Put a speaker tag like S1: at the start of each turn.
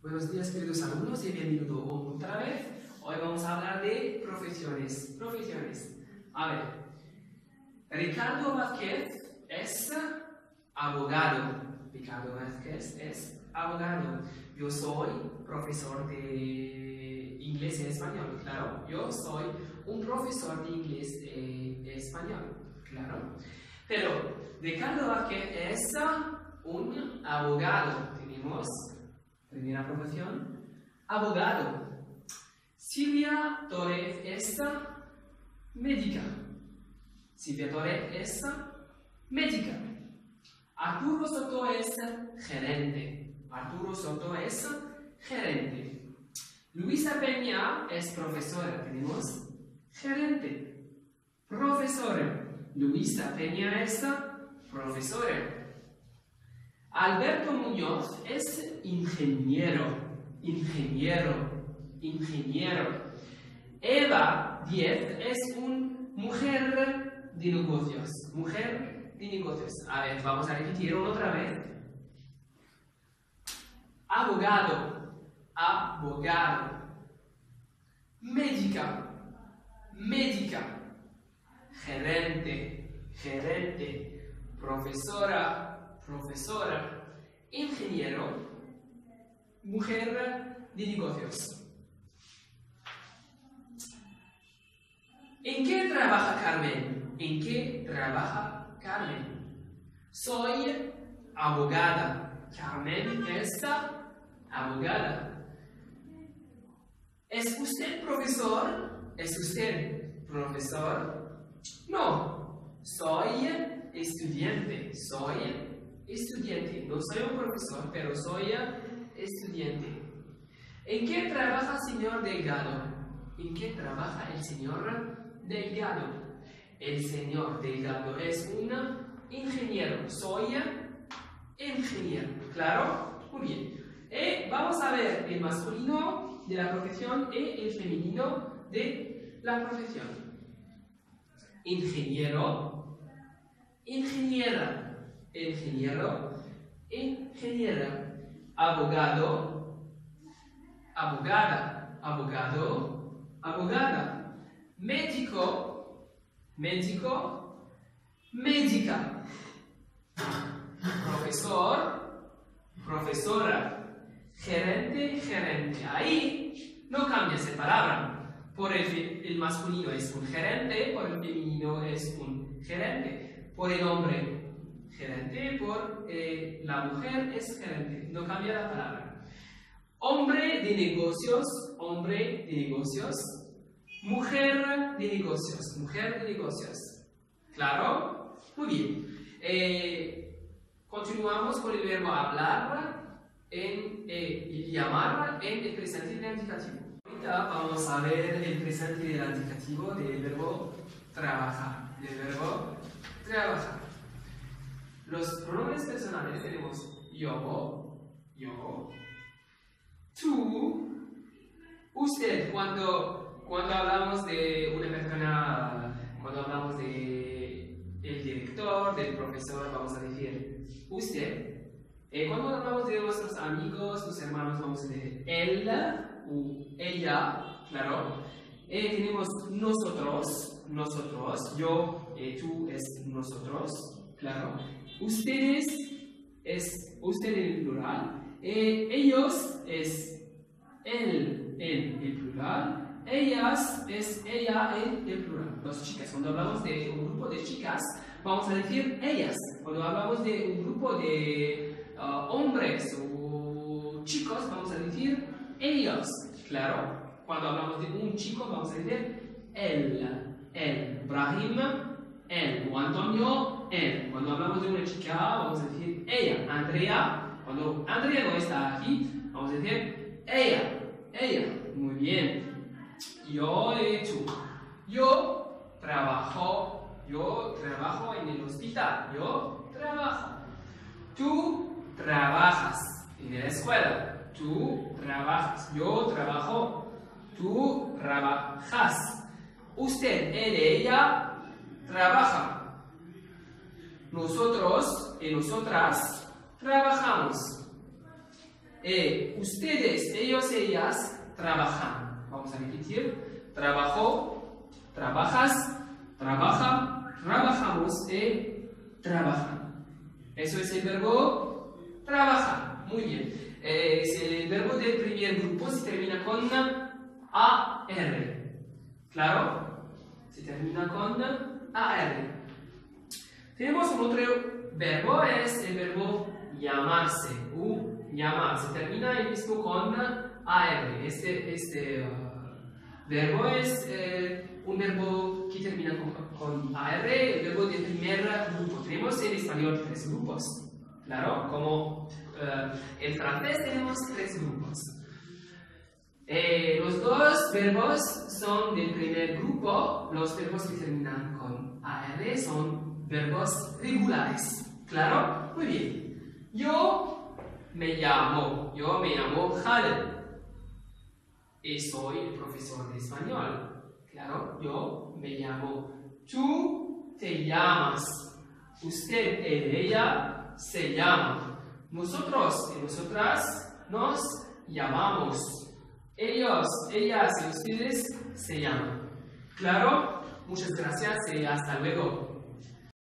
S1: Buenos días, queridos alumnos, y bienvenidos otra vez. Hoy vamos a hablar de profesiones. A ver, Ricardo Vázquez es abogado. Yo soy profesor de inglés y español, claro. Yo soy un profesor de inglés y español, claro. Pero Ricardo Vázquez es un abogado. Tenemos primera profesión, abogado. Silvia Torres es médica. Arturo Soto es gerente. Luisa Peña es profesora. Tenemos gerente. Profesora. Luisa Peña es profesora. Alberto Muñoz es ingeniero. Eva Díez es una mujer de negocios. A ver, vamos a repetir otra vez. Abogado. Médica. Gerente. Profesora. Ingeniero. Mujer de negocios. ¿En qué trabaja Carmen? Soy abogada. Carmen es abogada. ¿Es usted profesor? No. Soy estudiante. No soy un profesor, pero soy estudiante. ¿En qué trabaja el señor Delgado? El señor Delgado es un ingeniero. Soy ingeniero. ¿Claro? Muy bien. Vamos a ver el masculino de la profesión y el femenino de la profesión. Ingeniero. Ingeniera. Abogado. Abogada. Médica. Profesora. Gerente. Ahí no cambias de palabra. Por el masculino es un gerente, por el femenino es un gerente. Por el hombre, gerente, por la mujer es gerente. No cambia la palabra. Hombre de negocios. Mujer de negocios. ¿Claro? Muy bien. Continuamos con el verbo hablar y llamar en el presente del indicativo. Ahorita vamos a ver el presente del indicativo del verbo trabajar. Los pronombres personales tenemos yo, tú, usted. Cuando hablamos de una persona, cuando hablamos de el director, del profesor, vamos a decir usted. Cuando hablamos de nuestros amigos, los hermanos, vamos a decir él o ella, claro. Tenemos nosotros, yo, tú es nosotros, claro. Ustedes es usted en el plural. Ellos es él en el plural. Ellas es ella en el plural. Las chicas, cuando hablamos de un grupo de chicas, vamos a decir ellas. Cuando hablamos de un grupo de hombres o chicos, vamos a decir ellos, claro. Cuando hablamos de un chico, vamos a decir él. Brahim, él. O Antonio, él. Cuando hablamos de una chica, vamos a decir ella. Andrea, cuando Andrea no está aquí, vamos a decir ella. Muy bien. Yo y tú. Yo trabajo en el hospital. Tú trabajas en la escuela. Tú trabajas. Yo trabajo. Tú trabajas. Usted, él, ella trabaja. Nosotros y nosotras trabajamos. Ustedes, ellos, ellas trabajan. Vamos a repetir. Trabajo, trabajas, trabaja, trabajamos y trabajan. Eso es el verbo trabajar. Muy bien. Es el verbo del primer grupo, se termina con AR. ¿Claro? Se termina con AR. Tenemos un otro verbo, es el verbo llamarse. Llamarse. Termina el mismo con AR. Este verbo es un verbo que termina con AR, el verbo del primer grupo. Tenemos en español 3 grupos. Claro, como en francés tenemos 3 grupos. Los 2 verbos son del primer grupo. Los verbos que terminan con AR son verbos regulares. ¿Claro? Muy bien. Yo me llamo Khaled y soy el profesor de español. Claro, yo me llamo. Tú te llamas. Usted, él, ella se llama. Nosotros y nosotras nos llamamos. Ellos, ellas y ustedes se llaman. ¿Claro? Muchas gracias y hasta luego.